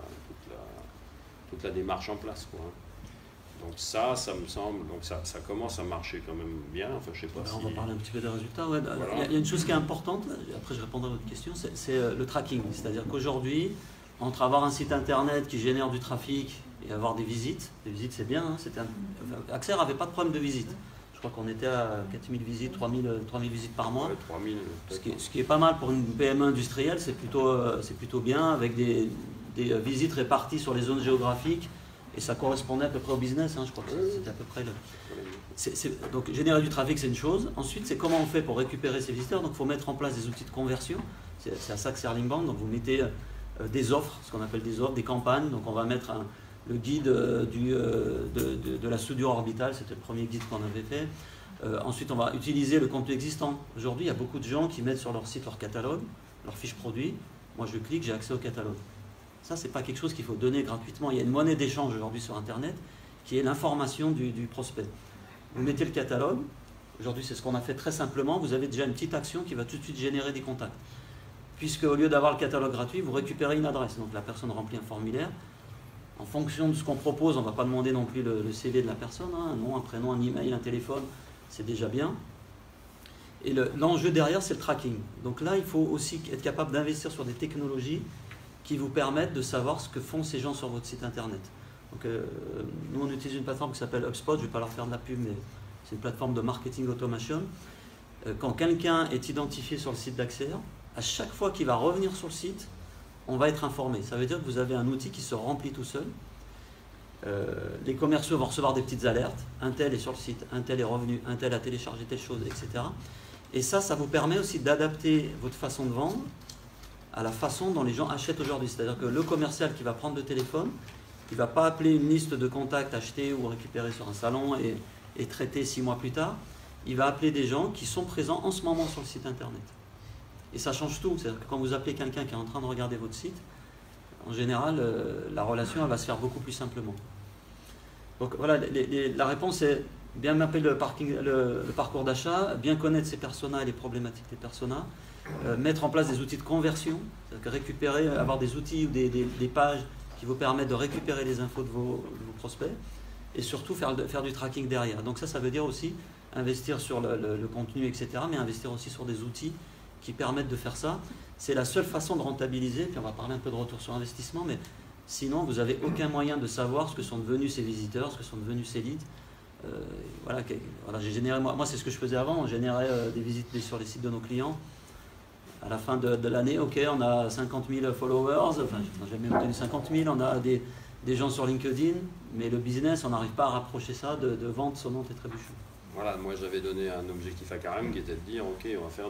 la démarche en place, quoi. Donc ça me semble, donc ça commence à marcher quand même bien. Enfin, je sais pas si... On va parler un petit peu des résultats. Ouais. Voilà. Il y a une chose qui est importante, après je répondrai à votre question, c'est le tracking. C'est-à-dire qu'aujourd'hui, entre avoir un site internet qui génère du trafic et avoir des visites c'est bien, hein, Axer n'avait pas de problème de visite. Je crois qu'on était à 4000 visites, 3000 visites par mois. Ouais, 3000, ce qui est pas mal pour une PME industrielle, c'est plutôt bien, avec des visites réparties sur les zones géographiques. Et ça correspondait à peu près au business, hein, je crois que c'était à peu près le... Donc générer du trafic, c'est une chose. Ensuite, c'est comment on fait pour récupérer ces visiteurs. Donc il faut mettre en place des outils de conversion. C'est à ça que sert Linkbound. Donc vous mettez des offres, ce qu'on appelle des offres, des campagnes. Donc on va mettre le guide de la soudure orbitale. C'était le premier guide qu'on avait fait. Ensuite, on va utiliser le contenu existant. Aujourd'hui, il y a beaucoup de gens qui mettent sur leur site leur catalogue, leur fiche produit. Moi, je clique, j'ai accès au catalogue. Ça, ce n'est pas quelque chose qu'il faut donner gratuitement. Il y a une monnaie d'échange aujourd'hui sur Internet qui est l'information du prospect. Vous mettez le catalogue. Aujourd'hui, c'est ce qu'on a fait très simplement. Vous avez déjà une petite action qui va tout de suite générer des contacts. Puisque au lieu d'avoir le catalogue gratuit, vous récupérez une adresse. Donc la personne remplit un formulaire. En fonction de ce qu'on propose, on ne va pas demander non plus le CV de la personne. Hein, un nom, un prénom, un email, un téléphone. C'est déjà bien. Et l'enjeu derrière, c'est le tracking. Donc là, il faut aussi être capable d'investir sur des technologies qui vous permettent de savoir ce que font ces gens sur votre site internet. Donc, nous, on utilise une plateforme qui s'appelle HubSpot. Je ne vais pas leur faire de la pub, mais c'est une plateforme de marketing automation. Quand quelqu'un est identifié sur le site d'Axer, à chaque fois qu'il va revenir sur le site, on va être informé. Ça veut dire que vous avez un outil qui se remplit tout seul. Les commerciaux vont recevoir des petites alertes. Un tel est sur le site, un tel est revenu, un tel a téléchargé telle chose, etc. Et ça vous permet aussi d'adapter votre façon de vendre à la façon dont les gens achètent aujourd'hui. C'est-à-dire que le commercial qui va prendre le téléphone, il ne va pas appeler une liste de contacts achetés ou récupérés sur un salon et traités 6 mois plus tard. Il va appeler des gens qui sont présents en ce moment sur le site internet. Et ça change tout. C'est-à-dire que quand vous appelez quelqu'un qui est en train de regarder votre site, en général, la relation elle va se faire beaucoup plus simplement. Donc voilà, la réponse est bien mapper le parcours d'achat, bien connaître ses personas et les problématiques des personas, mettre en place des outils de conversion, c'est-à-dire récupérer, avoir des outils ou des pages qui vous permettent de récupérer les infos de vos prospects, et surtout faire du tracking derrière. Donc ça veut dire aussi investir sur le contenu, etc., mais investir aussi sur des outils qui permettent de faire ça. C'est la seule façon de rentabiliser, puis on va parler un peu de retour sur investissement, mais sinon vous n'avez aucun moyen de savoir ce que sont devenus ces visiteurs, ce que sont devenus ces leads. Voilà, j'ai généré, moi c'est ce que je faisais avant, on générait des visites sur les sites de nos clients. À la fin de l'année, ok, on a 50 000 followers, enfin, j'ai jamais obtenu 50 000, on a des gens sur LinkedIn, mais le business, on n'arrive pas à rapprocher ça de ventes sonnantes et trébuchantes. Voilà, moi j'avais donné un objectif à Karim qui était de dire, ok, on va faire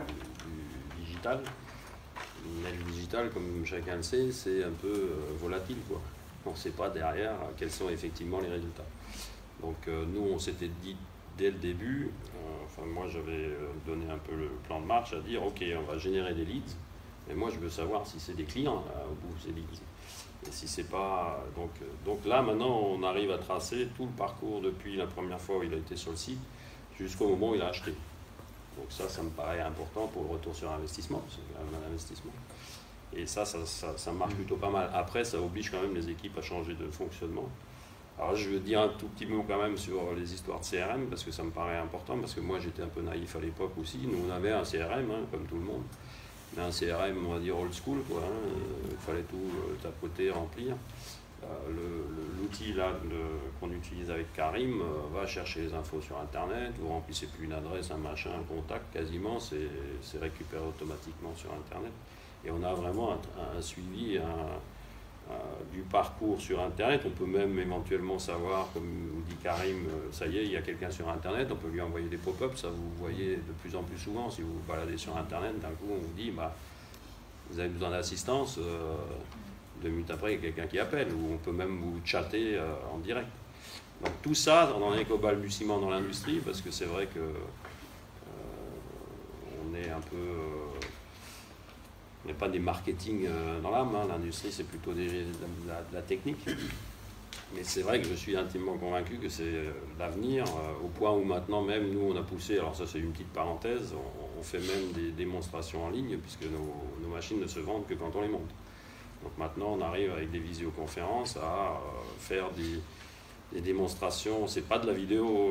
du digital. Mais le digital, comme chacun le sait, c'est un peu volatile, quoi. On ne sait pas derrière quels sont effectivement les résultats. Donc nous, on s'était dit dès le début, moi j'avais donné un peu le plan de marche à dire ok, on va générer des leads, mais moi je veux savoir si c'est des clients au bout de ces leads. Et si c'est pas. Donc là maintenant on arrive à tracer tout le parcours depuis la première fois où il a été sur le site jusqu'au moment où il a acheté. Donc ça me paraît important pour le retour sur investissement, parce que c'est quand même un investissement. Et ça marche plutôt pas mal. Après, ça oblige quand même les équipes à changer de fonctionnement. Alors je veux dire un tout petit mot quand même sur les histoires de CRM, parce que ça me paraît important, parce que moi j'étais un peu naïf à l'époque aussi. Nous on avait un CRM, hein, comme tout le monde, mais un CRM on va dire old school, quoi, hein. Il fallait tout tapoter, remplir. L'outil là qu'on utilise avec Karim va chercher les infos sur internet, vous remplissez plus une adresse, un machin, un contact, quasiment c'est récupéré automatiquement sur internet. Et on a vraiment un suivi, du parcours sur Internet. On peut même éventuellement savoir, comme dit Karim, ça y est, il y a quelqu'un sur Internet, on peut lui envoyer des pop-ups, ça vous voyez de plus en plus souvent. Si vous vous baladez sur Internet, d'un coup on vous dit, bah, vous avez besoin d'assistance, 2 minutes après il y a quelqu'un qui appelle, ou on peut même vous chatter en direct. Donc tout ça, on n'en est qu'au balbutiement dans l'industrie, parce que c'est vrai que on est un peu... Il n'y a pas des marketing dans l'âme, hein. L'industrie c'est plutôt de la technique. Mais c'est vrai que je suis intimement convaincu que c'est l'avenir, au point où maintenant même nous on a poussé, alors ça c'est une petite parenthèse, on fait même des démonstrations en ligne, puisque nos machines ne se vendent que quand on les monte. Donc maintenant on arrive avec des visioconférences à faire des démonstrations, c'est pas de la vidéo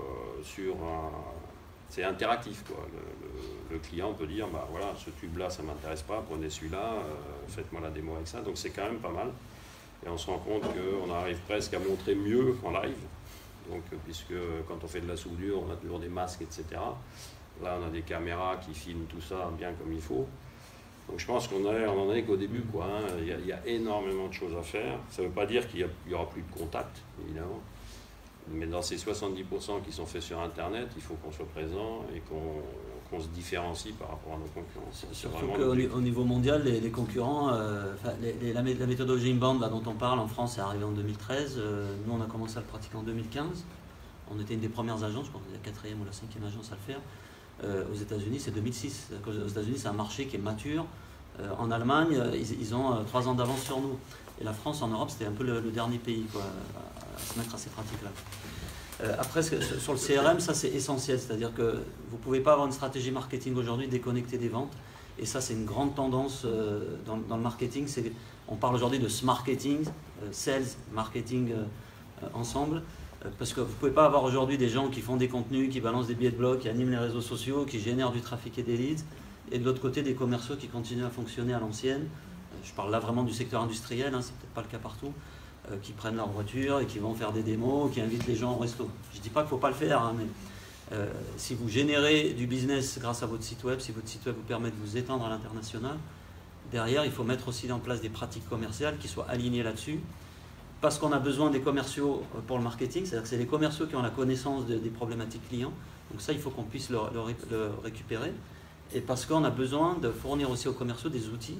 c'est interactif, quoi. Le client peut dire, bah voilà, ce tube-là, ça ne m'intéresse pas, prenez celui-là, faites-moi la démo avec ça. Donc c'est quand même pas mal. Et on se rend compte qu'on arrive presque à montrer mieux en live. Donc, puisque quand on fait de la soudure, on a toujours des masques, etc. Là, on a des caméras qui filment tout ça bien comme il faut. Donc je pense qu'on n'en est qu'au début, quoi, hein. Il y a énormément de choses à faire. Ça ne veut pas dire qu'il n'y aura plus de contact, évidemment. Mais dans ces 70% qui sont faits sur Internet, il faut qu'on soit présent et qu'on se différencie par rapport à nos concurrents. Surtout qu'au niveau mondial, les concurrents, la méthodologie inbound là, dont on parle en France est arrivée en 2013. Nous, on a commencé à le pratiquer en 2015. On était une des premières agences, je crois que la 4e ou la 5e agence à le faire. Aux États-Unis, c'est 2006. Aux États-Unis, c'est un marché qui est mature. En Allemagne, ils ont 3 ans d'avance sur nous. Et la France, en Europe, c'était un peu le dernier pays, quoi, à se mettre à ces pratiques-là. Après, sur le CRM, ça c'est essentiel, c'est-à-dire que vous ne pouvez pas avoir une stratégie marketing aujourd'hui déconnectée des ventes. Et ça, c'est une grande tendance dans le marketing. On parle aujourd'hui de smarketing, sales, marketing ensemble. Parce que vous ne pouvez pas avoir aujourd'hui des gens qui font des contenus, qui balancent des billets de blog, qui animent les réseaux sociaux, qui génèrent du trafic et des leads. Et de l'autre côté, des commerciaux qui continuent à fonctionner à l'ancienne. Je parle là vraiment du secteur industriel, hein, c'est peut-être pas le cas partout. Qui prennent leur voiture et qui vont faire des démos, qui invitent les gens au resto. Je ne dis pas qu'il ne faut pas le faire, hein, mais si vous générez du business grâce à votre site web, si votre site web vous permet de vous étendre à l'international, derrière, il faut mettre aussi en place des pratiques commerciales qui soient alignées là-dessus, parce qu'on a besoin des commerciaux pour le marketing, c'est-à-dire que c'est les commerciaux qui ont la connaissance des problématiques clients, donc ça, il faut qu'on puisse le récupérer, et parce qu'on a besoin de fournir aussi aux commerciaux des outils,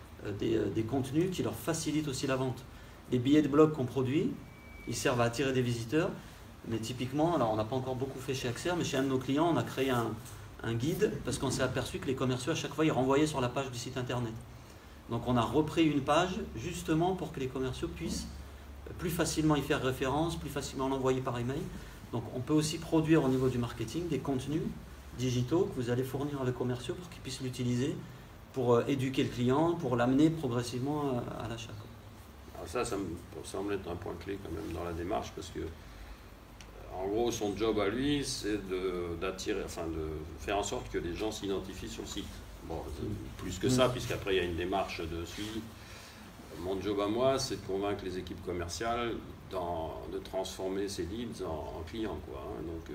des contenus qui leur facilitent aussi la vente. Les billets de blog qu'on produit, ils servent à attirer des visiteurs, mais typiquement, alors on n'a pas encore beaucoup fait chez Axer, mais chez un de nos clients, on a créé un guide parce qu'on s'est aperçu que les commerciaux, à chaque fois, ils renvoyaient sur la page du site internet. Donc on a repris une page justement pour que les commerciaux puissent plus facilement y faire référence, plus facilement l'envoyer par email. Donc on peut aussi produire au niveau du marketing des contenus digitaux que vous allez fournir à les commerciaux pour qu'ils puissent l'utiliser pour éduquer le client, pour l'amener progressivement à l'achat. Ça me semble être un point clé quand même dans la démarche, parce que en gros son job à lui c'est d'attirer, enfin de faire en sorte que les gens s'identifient sur le site. Bon, plus que ça, puisqu'après il y a une démarche de suivi. Mon job à moi, c'est de convaincre les équipes commerciales de transformer ces leads en clients, quoi, hein. Donc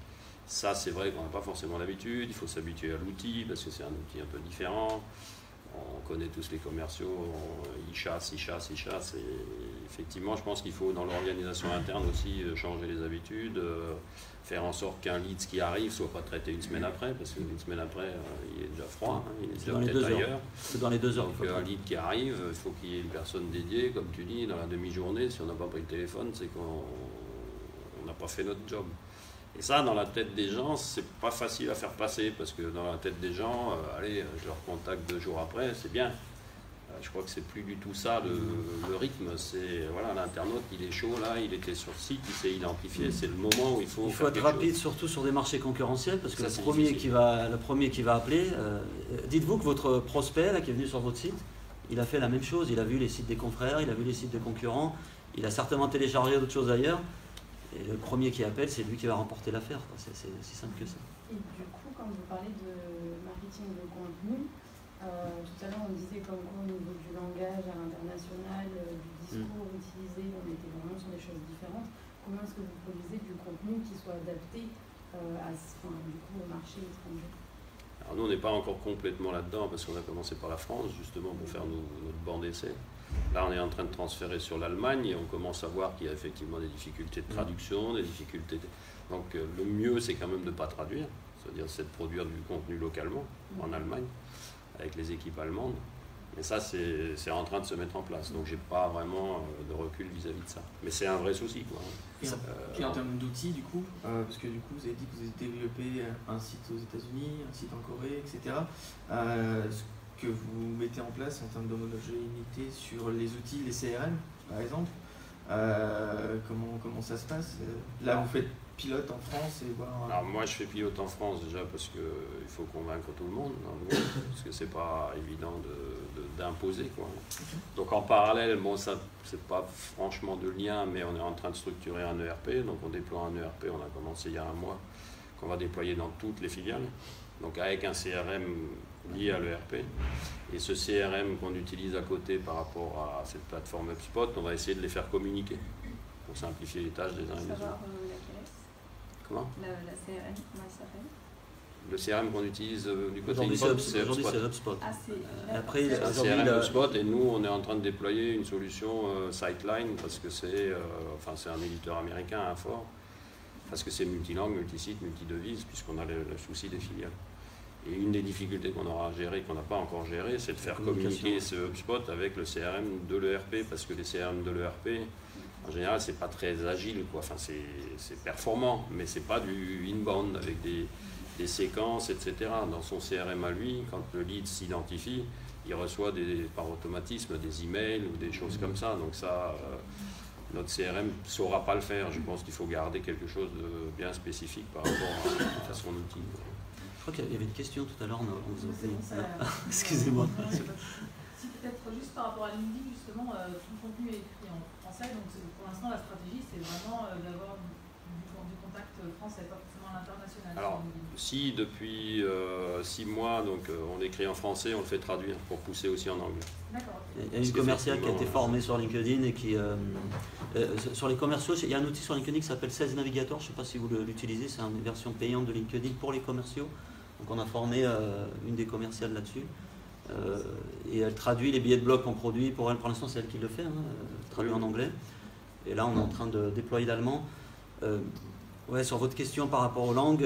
ça c'est vrai qu'on n'a pas forcément l'habitude, il faut s'habituer à l'outil parce que c'est un outil un peu différent. On connaît tous les commerciaux, ils chassent. Et effectivement, je pense qu'il faut, dans l'organisation interne aussi, changer les habitudes, faire en sorte qu'un lead qui arrive ne soit pas traité une semaine après, parce qu'une semaine après, il est déjà froid, hein, il est déjà peut-être ailleurs. C'est dans les 2 heures. Donc un lead qui arrive, il faut qu'il y ait une personne dédiée, comme tu dis, dans la demi-journée. Si on n'a pas pris le téléphone, c'est qu'on n'a pas fait notre job. Et ça, dans la tête des gens, c'est pas facile à faire passer, parce que dans la tête des gens, allez, je leur contacte 2 jours après, c'est bien. Je crois que c'est plus du tout ça le rythme. C'est voilà, l'internaute, il est chaud là, il était sur le site, il s'est identifié. C'est le moment où il faut. Il faut être rapide, surtout sur des marchés concurrentiels, parce que le premier qui va appeler, dites-vous que votre prospect là, qui est venu sur votre site, il a fait la même chose. Il a vu les sites des confrères, il a vu les sites des concurrents, il a certainement téléchargé d'autres choses ailleurs. Et le premier qui appelle, c'est lui qui va remporter l'affaire. C'est aussi simple que ça. Et du coup, quand vous parlez de marketing de contenu, tout à l'heure on disait comme quoi au niveau du langage à l'international, du discours utilisé, on était vraiment sur des choses différentes. Comment est-ce que vous produisez du contenu qui soit adapté du coup, au marché étranger? Alors nous, on n'est pas encore complètement là-dedans parce qu'on a commencé par la France justement pour faire notre banc d'essai. Là, on est en train de transférer sur l'Allemagne et on commence à voir qu'il y a effectivement des difficultés de traduction, des difficultés. Donc le mieux, c'est quand même de ne pas traduire, c'est-à-dire c'est de produire du contenu localement en Allemagne avec les équipes allemandes. Mais ça, c'est en train de se mettre en place. Donc, j'ai pas vraiment de recul vis-à-vis de ça. Mais c'est un vrai souci, quoi. Et en termes d'outils, du coup, parce que du coup, vous avez dit que vous avez développé un site aux États-Unis, un site en Corée, etc. Ce que vous mettez en place en termes d'homogénéité sur les outils, les CRM, par exemple, comment ça se passe? Là, vous faites pilote en France et voir... Alors moi je fais pilote en France déjà parce qu'il faut convaincre tout le monde, parce que c'est pas évident d'imposer, quoi. Donc en parallèle, bon, ça c'est pas franchement de lien, mais on est en train de structurer un ERP, donc on déploie un ERP, on a commencé il y a un mois, qu'on va déployer dans toutes les filiales, donc avec un CRM lié à l'ERP. Et ce CRM qu'on utilise à côté par rapport à cette plateforme HubSpot, on va essayer de les faire communiquer pour simplifier les tâches des uns et des autres. Comment ? La CRM, comment elle s'appelle? Le CRM qu'on utilise du côté aujourd'hui, c'est HubSpot. c'est HubSpot. Ah, Après, C'est un CRM HubSpot et nous, on est en train de déployer une solution Sightline parce que c'est un éditeur américain, un fort, parce que c'est multilangue, multisite, multidevise, puisqu'on a le souci des filiales. Et une des difficultés qu'on aura à gérer, qu'on n'a pas encore géré, c'est de faire communiquer ce HubSpot avec le CRM de l'ERP, parce que les CRM de l'ERP, en général, c'est pas très agile, quoi. Enfin, c'est performant, mais c'est pas du inbound avec des séquences, etc. Dans son CRM à lui, quand le lead s'identifie, il reçoit par automatisme des emails ou des choses comme ça. Donc ça, notre CRM ne saura pas le faire. Je pense qu'il faut garder quelque chose de bien spécifique par rapport à son outil. Je crois qu'il y avait une question tout à l'heure. Excusez-moi. Si peut-être juste par rapport à LinkedIn, justement, tout le contenu est écrit en français, donc pour l'instant la stratégie c'est vraiment d'avoir du contact français, pas forcément à l'international. Alors, si depuis 6 mois, donc on écrit en français, on le fait traduire pour pousser aussi en anglais. D'accord. Il y a une commerciale qui a été formée sur LinkedIn et qui, sur les commerciaux, il y a un outil sur LinkedIn qui s'appelle Sales Navigator, je ne sais pas si vous l'utilisez, c'est une version payante de LinkedIn pour les commerciaux. Donc on a formé une des commerciales là-dessus. Et elle traduit les billets de blog qu'on produit. Pour elle, pour l'instant, c'est elle qui le fait, traduit en anglais. Et là, on est en train de déployer l'allemand. Sur votre question par rapport aux langues,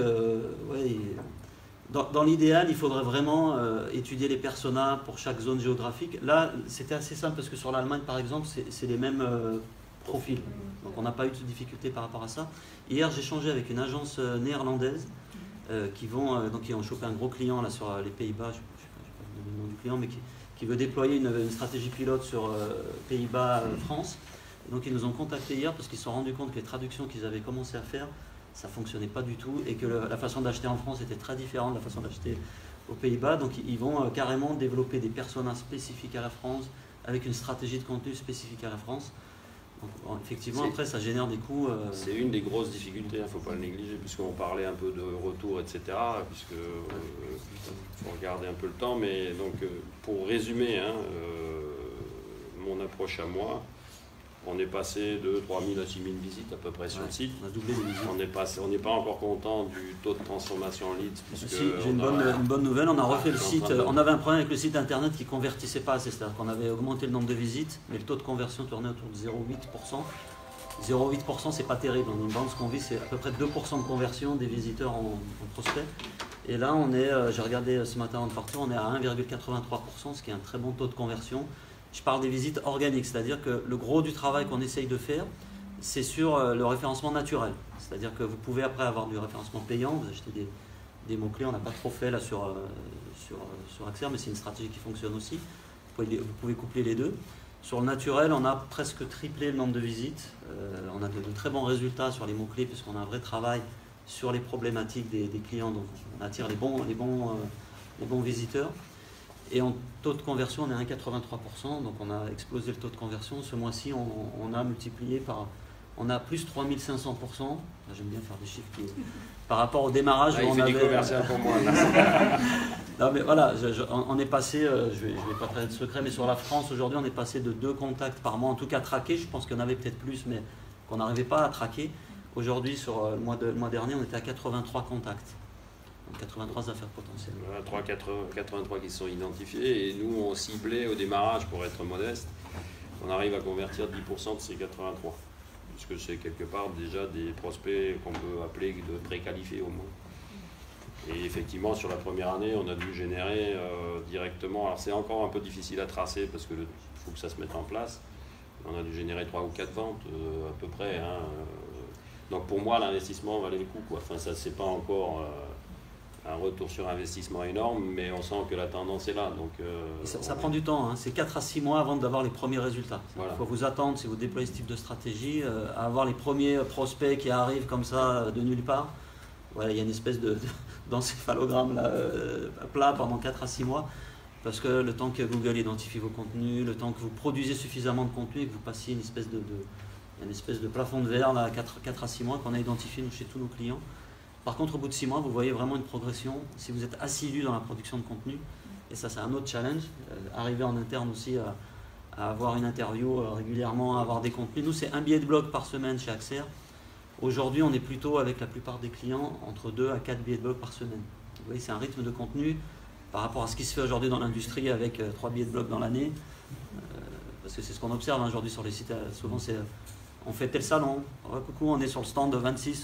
dans l'idéal, il faudrait vraiment étudier les personas pour chaque zone géographique. Là, c'était assez simple parce que sur l'Allemagne, par exemple, c'est les mêmes profils. Donc, on n'a pas eu de difficulté par rapport à ça. Hier, j'ai échangé avec une agence néerlandaise qui ont chopé un gros client là, sur les Pays-Bas. Le nom du client, mais qui veut déployer une stratégie pilote sur Pays-Bas, France. Et donc ils nous ont contactés hier parce qu'ils se sont rendus compte que les traductions qu'ils avaient commencé à faire, ça ne fonctionnait pas du tout et que la façon d'acheter en France était très différente de la façon d'acheter aux Pays-Bas. Donc ils vont carrément développer des personas spécifiques à la France avec une stratégie de contenu spécifique à la France. Donc, effectivement, après, ça génère des coûts. C'est une des grosses difficultés, il ne faut pas le négliger, puisqu'on parlait un peu de retour, etc. Puisque faut regarder un peu le temps. Mais donc, pour résumer, mon approche à moi, on est passé de 3 000 à 6 000 visites à peu près sur le site. On a doublé les visites. On n'est pas encore content du taux de transformation en leads. J'ai une bonne nouvelle, on a refait le site. On avait un problème avec le site internet qui ne convertissait pas assez. C'est-à-dire qu'on avait augmenté le nombre de visites, mais le taux de conversion tournait autour de 0,8%. 0,8%, c'est pas terrible. En inbound, ce qu'on vit, c'est à peu près 2% de conversion des visiteurs en prospects. Et là, j'ai regardé ce matin avant de partir, on est à 1,83%, ce qui est un très bon taux de conversion. Je parle des visites organiques, c'est-à-dire que le gros du travail qu'on essaye de faire, c'est sur le référencement naturel. C'est-à-dire que vous pouvez après avoir du référencement payant, vous achetez des mots-clés, on n'a pas trop fait là sur Axer, mais c'est une stratégie qui fonctionne aussi. Vous pouvez coupler les deux. Sur le naturel, on a presque triplé le nombre de visites. On a de très bons résultats sur les mots-clés puisqu'on a un vrai travail sur les problématiques des clients. Donc on attire les bons visiteurs. Et en taux de conversion, on est à 1,83%, donc on a explosé le taux de conversion. Ce mois-ci, on a multiplié par... On a plus 3500%. J'aime bien faire des chiffres par rapport au démarrage. Il fait du commercial pour moi. Non, mais voilà, on est passé, je vais pas trahir de secret, mais sur la France aujourd'hui, on est passé de 2 contacts par mois, en tout cas traqués. Je pense qu'il y en avait peut-être plus, mais qu'on n'arrivait pas à traquer. Aujourd'hui, sur le mois dernier, on était à 83 contacts. 83 affaires potentielles. Voilà, 83 qui sont identifiés, et nous on ciblait au démarrage, pour être modeste, on arrive à convertir 10% de ces 83, puisque c'est quelque part déjà des prospects qu'on peut appeler de préqualifiés au moins. Et effectivement, sur la première année, on a dû générer directement, alors c'est encore un peu difficile à tracer parce qu'il faut que ça se mette en place, on a dû générer 3 ou 4 ventes à peu près, hein. Donc pour moi l'investissement valait le coup, quoi. Enfin, ça c'est pas encore un retour sur investissement énorme, mais on sent que la tendance est là. Donc, ça prend du temps, hein. C'est 4 à 6 mois avant d'avoir les premiers résultats. Voilà. Il faut vous attendre, si vous déployez ce type de stratégie, à avoir les premiers prospects qui arrivent comme ça de nulle part. Voilà, il y a une espèce d'encéphalogramme là, plat pendant 4 à 6 mois, parce que le temps que Google identifie vos contenus, le temps que vous produisez suffisamment de contenu et que vous passiez une espèce de plafond de verre là, 4 à 6 mois qu'on a identifié nous, chez tous nos clients. Par contre, au bout de 6 mois, vous voyez vraiment une progression si vous êtes assidu dans la production de contenu. Et ça, c'est un autre challenge. Arriver en interne aussi à avoir une interview régulièrement, à avoir des contenus. Nous, c'est un billet de blog par semaine chez Axer. Aujourd'hui, on est plutôt, avec la plupart des clients, entre 2 à 4 billets de blog par semaine. Vous voyez, c'est un rythme de contenu par rapport à ce qui se fait aujourd'hui dans l'industrie avec 3 billets de blog dans l'année. Parce que c'est ce qu'on observe hein, aujourd'hui sur les sites. Souvent, c'est... On fait tel salon, oh, coucou, on est sur le stand de 26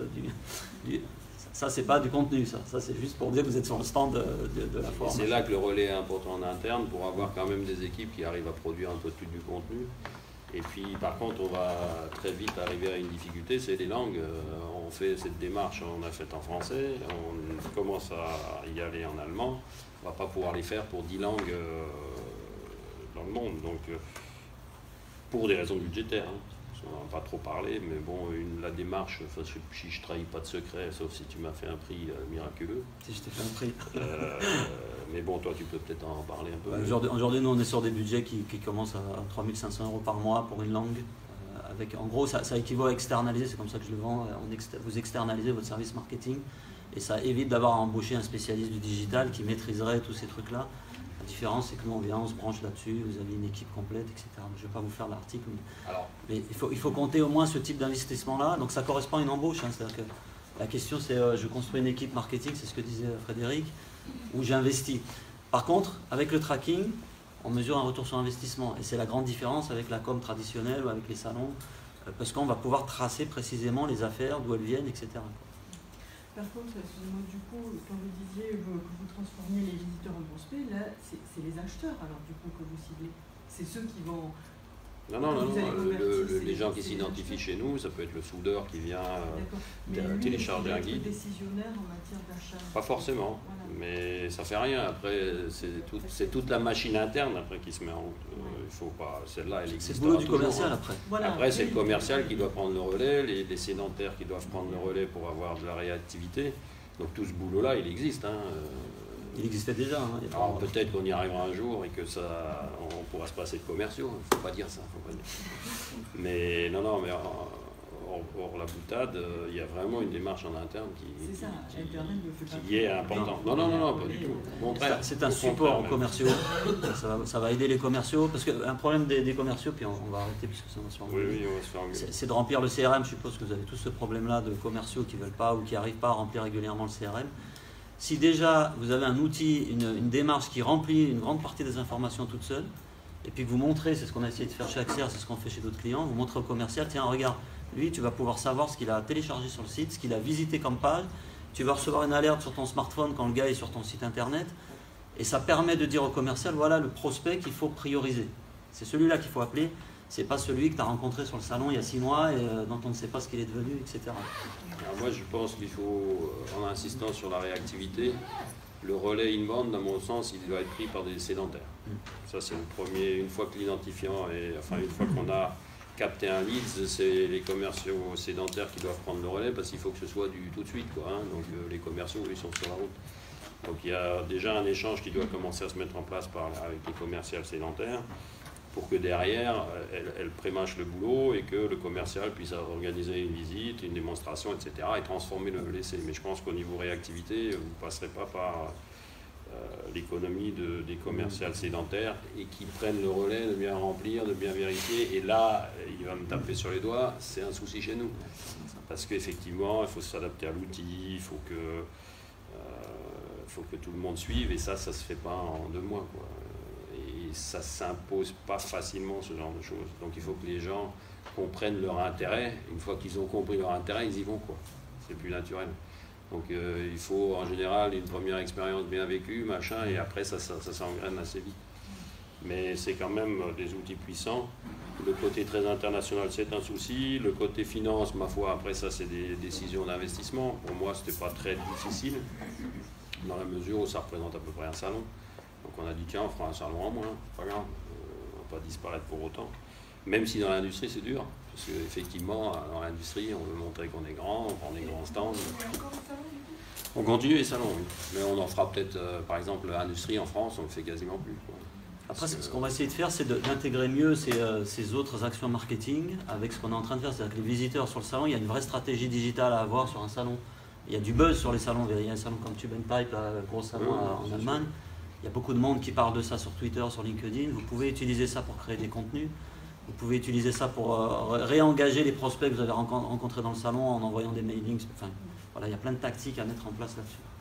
ça c'est pas du contenu, ça c'est juste pour dire que vous êtes sur le stand de la forme. C'est là que le relais est important en interne pour avoir quand même des équipes qui arrivent à produire un peu plus du contenu. Et puis par contre on va très vite arriver à une difficulté, c'est les langues. On fait cette démarche, on a fait en français, on commence à y aller en allemand, on va pas pouvoir les faire pour 10 langues dans le monde, donc pour des raisons budgétaires. Hein. On n'en a pas trop parlé, mais bon, la démarche, enfin, si je ne trahis pas de secret, sauf si tu m'as fait un prix miraculeux. Si je t'ai fait un prix. Mais bon, toi, tu peux peut-être en parler un peu. Aujourd'hui, nous, on est sur des budgets qui commencent à 3 500 € par mois pour une langue. En gros, ça équivaut à externaliser, c'est comme ça que je le vends. Vous externalisez votre service marketing et ça évite d'avoir à embaucher un spécialiste du digital qui maîtriserait tous ces trucs-là. La différence, c'est que nous, on se branche là-dessus, vous avez une équipe complète, etc. Je ne vais pas vous faire l'article, mais il faut compter au moins ce type d'investissement-là. Donc ça correspond à une embauche. Hein. C'est-à-dire que la question, c'est je construis une équipe marketing, c'est ce que disait Frédéric, où j'investis. Par contre, avec le tracking, on mesure un retour sur investissement. Et c'est la grande différence avec la com traditionnelle ou avec les salons, parce qu'on va pouvoir tracer précisément les affaires, d'où elles viennent, etc. Par contre, excusez-moi, du coup, quand vous disiez que vous transformiez les visiteurs en prospects, là, c'est les acheteurs, alors, du coup, que vous ciblez. C'est ceux qui vont... Non. Les gens qui s'identifient chez nous, ça peut être le soudeur qui vient télécharger un guide. Décisionnaire en matière d'achat. Pas forcément, voilà. Mais ça fait rien. Après, c'est toute la machine interne après qui se met en route. Il faut pas. Celle-là, elle existe. C'est le boulot du commercial après. Voilà. Après, c'est le commercial qui doit prendre le relais, les sédentaires qui doivent prendre le relais pour avoir de la réactivité. Donc tout ce boulot-là, il existe. Hein. Il existait déjà. Hein. Alors peut-être qu'on y arrivera un jour et que ça, on pourra se passer de commerciaux. Il ne faut pas dire ça. Mais non, mais hors la boutade, il y a vraiment une démarche en interne qui est importante. Non, pas du tout. Au contraire. C'est un support aux commerciaux. Ça va aider les commerciaux. Parce qu'un problème des commerciaux, puis on va arrêter puisque ça va se faire engueuler. Oui, on va se faire engueuler. C'est de remplir le CRM. Je suppose que vous avez tous ce problème-là de commerciaux qui ne veulent pas ou qui n'arrivent pas à remplir régulièrement le CRM. Si déjà vous avez un outil, une démarche qui remplit une grande partie des informations toute seule, et puis que vous montrez, c'est ce qu'on a essayé de faire chez Axer, c'est ce qu'on fait chez d'autres clients, vous montrez au commercial, tiens regarde, lui tu vas pouvoir savoir ce qu'il a téléchargé sur le site, ce qu'il a visité comme page, tu vas recevoir une alerte sur ton smartphone quand le gars est sur ton site internet, et ça permet de dire au commercial, voilà le prospect qu'il faut prioriser. C'est celui-là qu'il faut appeler, c'est pas celui que tu as rencontré sur le salon il y a 6 mois et dont on ne sait pas ce qu'il est devenu, etc. Alors moi je pense qu'il faut, en insistant sur la réactivité, le relais inbound, dans mon sens, il doit être pris par des sédentaires. Ça c'est le premier, une fois que l'identifiant est, enfin une fois qu'on a capté un lead, c'est les commerciaux sédentaires qui doivent prendre le relais parce qu'il faut que ce soit du tout de suite, quoi, hein. Donc les commerciaux ils sont sur la route. Donc il y a déjà un échange qui doit commencer à se mettre en place avec les commerciales sédentaires pour que derrière, elles prémâchent le boulot et que le commercial puisse organiser une visite, une démonstration, etc. et transformer l'essai. Mais je pense qu'au niveau réactivité, vous ne passerez pas par l'économie des commerciales sédentaires et qui prennent le relais de bien remplir, de bien vérifier. Et là, il va me taper sur les doigts, c'est un souci chez nous. Parce qu'effectivement, il faut s'adapter à l'outil, il faut que tout le monde suive, et ça se fait pas en 2 mois, quoi. Et ça s'impose pas facilement, ce genre de choses. Donc il faut que les gens comprennent leur intérêt. Une fois qu'ils ont compris leur intérêt, ils y vont, quoi. C'est plus naturel. Donc il faut en général une première expérience bien vécue, machin, et après ça s'engraine assez vite. Mais c'est quand même des outils puissants. Le côté très international, c'est un souci. Le côté finance, ma foi, après ça, c'est des décisions d'investissement. Pour moi, c'était pas très difficile, dans la mesure où ça représente à peu près un salon. Donc on a dit, tiens, on fera un salon en moins, pas grave, on ne va pas disparaître pour autant. Même si dans l'industrie, c'est dur. Parce qu'effectivement, dans l'industrie, on veut montrer qu'on est grand, on prend des grands stands. On continue les salons, oui. Mais on en fera peut-être, par exemple, l'industrie en France, on ne le fait quasiment plus, quoi. Après, ce qu'on va essayer de faire, c'est d'intégrer mieux ces autres actions marketing avec ce qu'on est en train de faire. C'est-à-dire que les visiteurs sur le salon, il y a une vraie stratégie digitale à avoir sur un salon. Il y a du buzz sur les salons. Il y a un salon comme Tube & Pipe, un gros salon en Allemagne. Il y a beaucoup de monde qui parle de ça sur Twitter, sur LinkedIn. Vous pouvez utiliser ça pour créer des contenus. Vous pouvez utiliser ça pour réengager les prospects que vous avez rencontrés dans le salon en envoyant des mailings. Enfin, voilà, il y a plein de tactiques à mettre en place là-dessus.